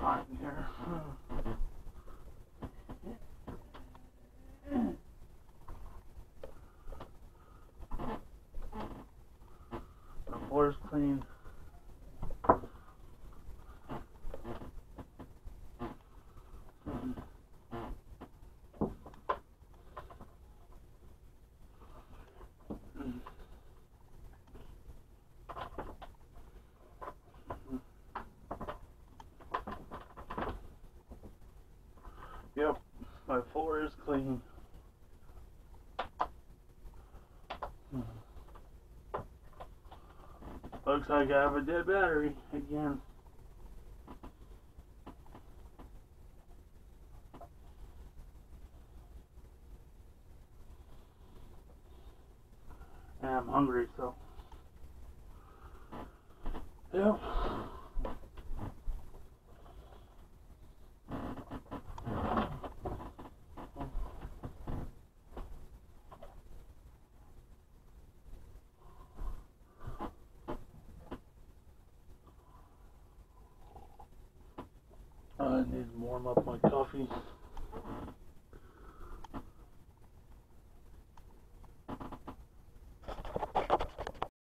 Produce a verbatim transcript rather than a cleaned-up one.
hot in here. The floor's clean. Yep, my floor is clean. Looks like I have a dead battery again. And I'm hungry, so. Yep. I need to warm up my coffee.